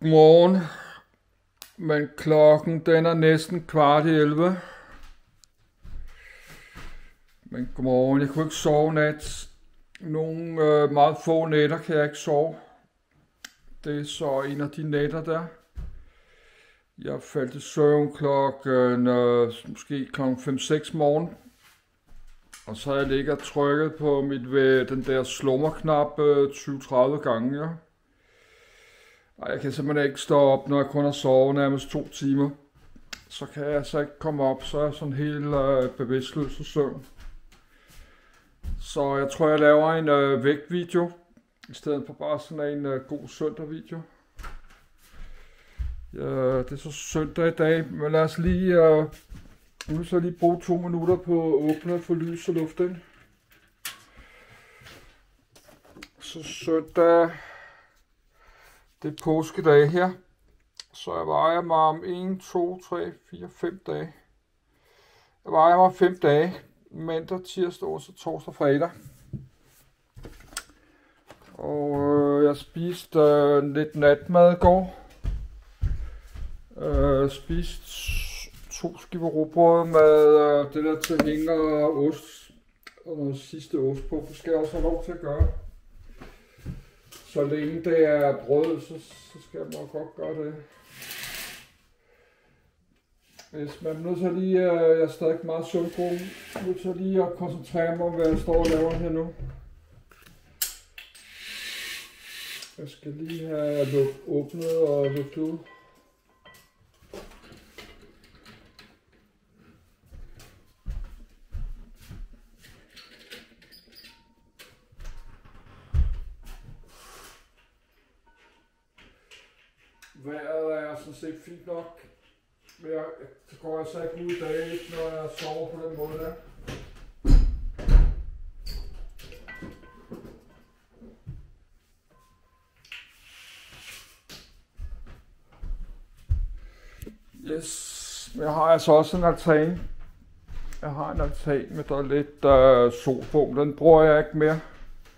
Godmorgen, men klokken den er næsten 10:15. Men godmorgen, jeg kunne ikke sove nat. Nogle meget få nætter kan jeg ikke sove. Det er så en af de nætter der. Jeg faldt i søvn måske klokken 5-6 morgen. Og så har jeg ligget og trykket på den der slummerknap 20-30 gange, ja. Ej, jeg kan simpelthen ikke stå op, når jeg kun har sovet nærmest 2 timer. Så kan jeg altså ikke komme op, så er jeg sådan helt bevidstløs og søvn. Så jeg tror, jeg laver en vægtvideo, i stedet for bare sådan en god søndag video. Ja, det er så søndag i dag, men lad os lige bruge 2 minutter på at åbne for lys og luft ind. Så søndag, det er påskedag her, så jeg vejer mig om 1, 2, 3, 4, 5 dage. Jeg vejer mig 5 dage, mandag, tirsdag, onsdag, torsdag, fredag. Og jeg spiste lidt natmad i går. Spiste 2 skiver rugbrød med det der tilhænger og ost. Og noget sidste ost på, det skal jeg også have lov til at gøre. Så længe det er brød, så skal jeg nok godt gøre det. Hvis man er nødt til lige, jeg er stadig meget søvngruppen, nødt til lige at koncentrere mig om, hvad jeg står og laver her nu. Jeg skal lige have åbnet og luftet ud. Vejret er sådan set fint nok, men så går jeg så ikke ud i dag, når jeg sover på den måde der. Yes, men jeg har altså også en altan. Jeg har en altan med der er lidt sol på, men den bruger jeg ikke mere.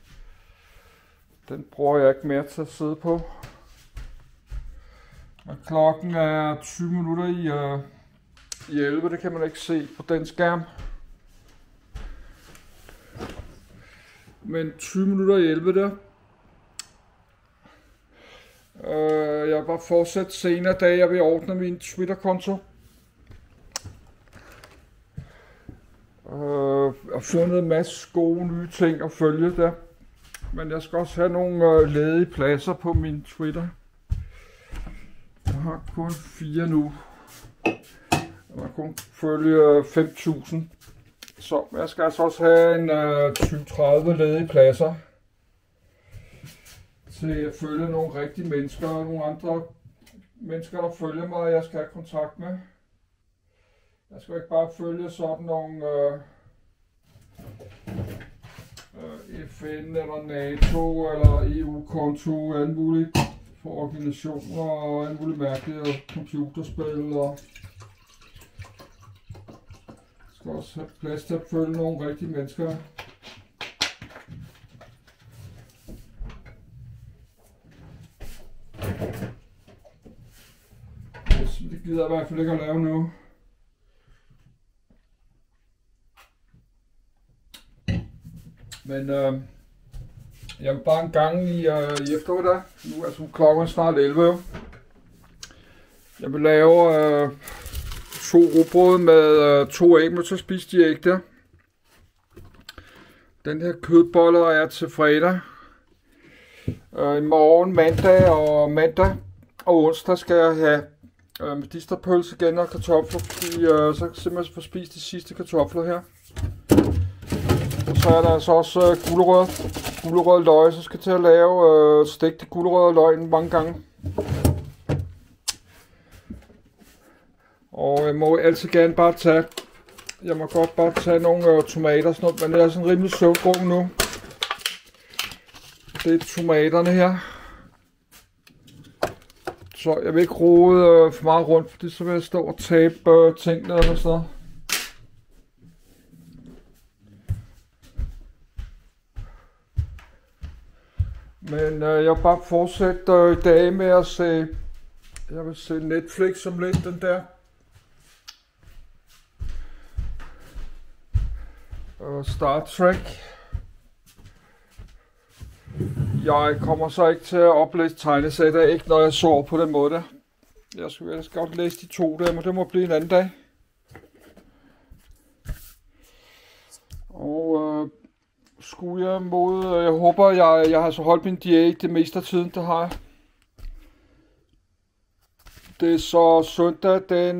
Den bruger jeg ikke mere til at sidde på. Og klokken er 20 minutter i 11, det kan man ikke se på den skærm. Men 20 minutter i 11 der. Jeg vil bare fortsætte senere, da jeg vil ordne min Twitter-konto. Jeg har fundet en masse gode nye ting at følge der. Men jeg skal også have nogle ledige pladser på min Twitter. Jeg har kun 4 nu. Jeg har kun følge 5.000. Så jeg skal altså også have en 20-30 ledige pladser. Til at følge nogle rigtige mennesker og nogle andre mennesker, der følger mig, jeg skal have kontakt med. Jeg skal ikke bare følge sådan nogle FN eller NATO eller EU-konto og alt muligt for organisationer og alt muligt mærkeligt og computerspil. Og jeg skal også have plads til at følge nogle rigtige mennesker. Det gider jeg i hvert fald ikke at lave nu. Men jeg vil bare en gang i eftermiddag. Nu er klokken snart 11. Jeg vil lave 2 rugbrød med 2 æg, men så spise de æg der. Den her kødboller er til fredag. I morgen mandag og onsdag skal jeg have medisterpølse igen og kartofler, fordi så kan jeg simpelthen få spist de sidste kartofler her. Og så er der altså også gulerød løg, så skal jeg til at lave stegte gulerød løg mange gange. Og jeg må altid gerne bare tage nogle tomater og sådan noget, men det er sådan rimelig søvngruppen nu. Det er tomaterne her. Så jeg vil ikke rode for meget rundt, fordi så vil jeg stå og tabe tingene eller sådan noget. Men jeg vil bare fortsætte i dag med at se Jeg vil se Netflix om lidt, den der. Og Star Trek. Jeg kommer så ikke til at oplæse tegneserier. Det er ikke, når jeg sover på den måde der. Jeg skal godt læse de 2 der, men det må blive en anden dag. Og skulle jeg mod... Jeg håber, jeg har så holdt min diæt det meste af tiden, det har jeg. Det er så søndag den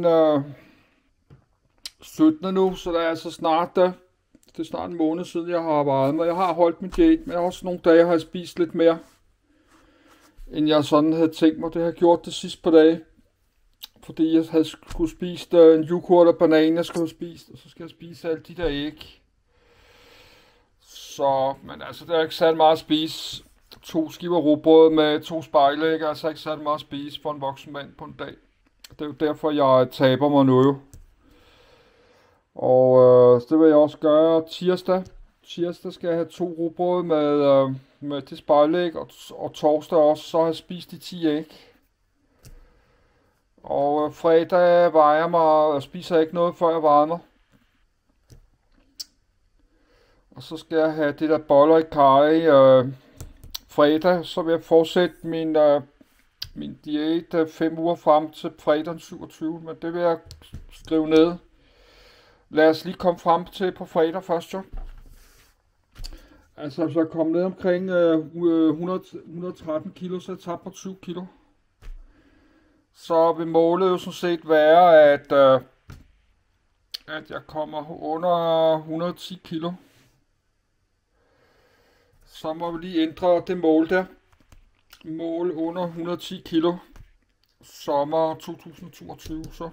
17. nu, så det er altså snart... Det er snart en måned siden, jeg har vejet mig. Jeg har holdt min diæt, men også nogle dage har jeg spist lidt mere, end jeg sådan havde tænkt mig. Det har jeg gjort det sidste par dage, fordi jeg havde skulle spise en yoghurt og banan, jeg skulle have spist, og så skal jeg spise alle de der æg. Så, men altså, det er ikke særlig meget at spise. 2 skiver rugbrød med 2 spejlæg er altså ikke særlig meget at spise for en voksen mand på en dag. Det er jo derfor, jeg taber mig nu jo. Og det vil jeg også gøre tirsdag. Tirsdag skal jeg have 2 rugbrød med det spejlæg, og torsdag også, så har jeg spist de 10 æg. Og fredag vejer jeg mig, og spiser ikke noget, før jeg vejer mig. Og så skal jeg have det der boller i karry fredag, så vil jeg fortsætte min diæt 5 uger frem til fredag den 27. Men det vil jeg skrive ned. Lad os lige komme frem til på fredag først, jo. Altså, så jeg kom ned omkring 113 kilo, så jeg tabte mig 20 kilo. Så vil målet jo sådan set være, at jeg kommer under 110 kilo. Så må vi lige ændre det mål der. Mål under 110 kilo. Sommer 2022, så.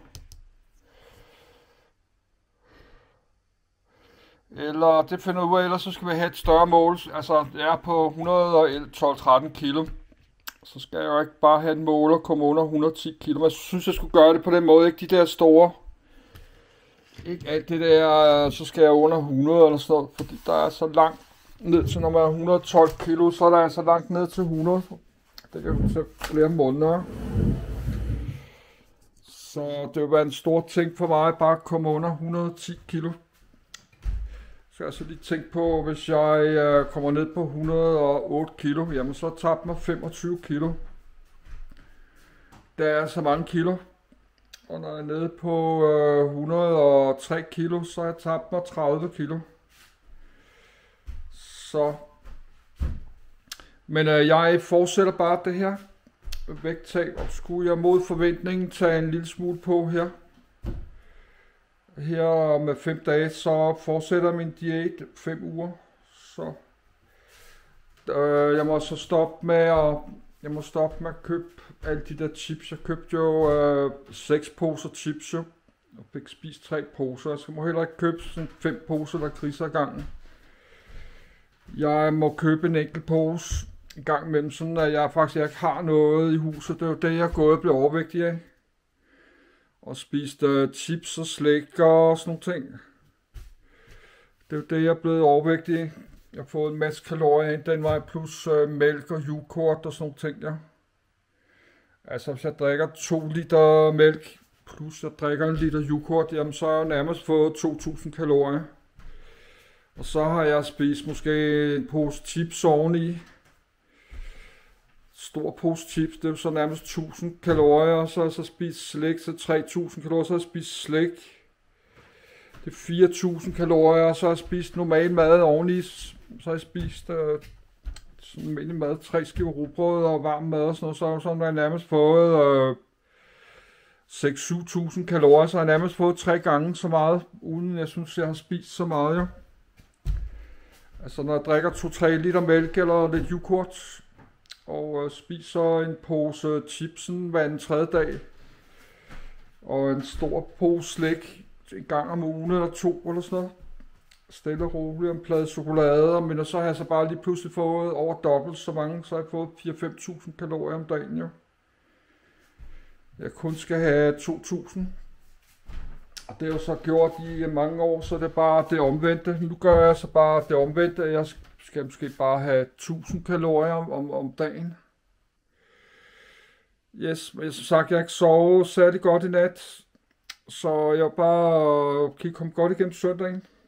Eller det finder ud af, ellers så skal vi have et større mål. Altså, jeg er på 112-13 kilo. Så skal jeg jo ikke bare have et mål og komme under 110 kilo. Men jeg synes, jeg skulle gøre det på den måde. Ikke de der store. Ikke alt det der, så skal jeg under 100 eller sådan noget. Fordi der er så langt ned til, når man er 112 kilo, så er der altså langt ned til 100. Det kan jo tage flere måneder. Så det vil være en stor ting for mig, bare at komme under 110 kilo. Så jeg så lige tænke på, hvis jeg kommer ned på 108 kilo, jamen så tabte mig 25 kilo. Det er så mange kilo. Og når jeg er nede på 103 kilo, så har jeg tabt mig 30 kilo. Så. Men jeg fortsætter bare det her vægttab, og skulle jeg mod forventningen tage en lille smule på her. Her med 5 dage, så fortsætter min diæt 5 uger. Så jeg må så stoppe med at købe alle de der chips. Jeg købte jo 6 poser chips jo, og fik spist 3 poser. Så jeg må heller ikke købe sådan 5 poser lakridser ad gangen. Jeg må købe en enkelt pose en gang imellem, sådan at jeg faktisk ikke har noget i huset. Det er jo det, jeg er gået og blev overvægtig af. Og spist chips og slik og sådan nogle ting. Det er jo det, jeg er blevet overvægtig af. Jeg har fået en masse kalorier ind den vej, plus mælk og yoghurt og sådan nogle ting, ja. Altså, hvis jeg drikker 2 liter mælk, plus jeg drikker 1 liter yoghurt, jamen så har jeg nærmest fået 2000 kalorier. Og så har jeg spist måske en pose chips oveni. Stor pose chips, det er jo så nærmest 1000 kalorier, og så har jeg så spist slik, så 3000 kalorier, så har jeg spist slik. Det er 4000 kalorier, og så har jeg spist normal mad oveni, så har jeg spist sådan almindelig mad, 3 skiver rugbrød og varm mad og sådan noget, så har jeg nærmest fået 6-7.000 kalorier, så har jeg nærmest fået 3 gange så meget, uden jeg synes, jeg har spist så meget, jo. Altså når jeg drikker 2-3 liter mælk eller lidt yoghurt, og spiser en pose chipsen hver anden 3. dag, og en stor pose slik en gang om ugen eller 2 eller sådan noget. Stille og roligt, en plade chokolade, men så har jeg så bare lige pludselig fået over dobbelt så mange, så har jeg fået 4-5.000 kalorier om dagen, jo. Jeg kun skal have 2.000. Og det er jo så gjort i mange år, så det er bare det omvendte. Nu gør jeg så bare det omvendte, jeg skal måske bare have 1000 kalorier om dagen. Yes, men som sagt, jeg har ikke sovet særlig godt i nat, så jeg var bare kan komme godt igennem søndagen.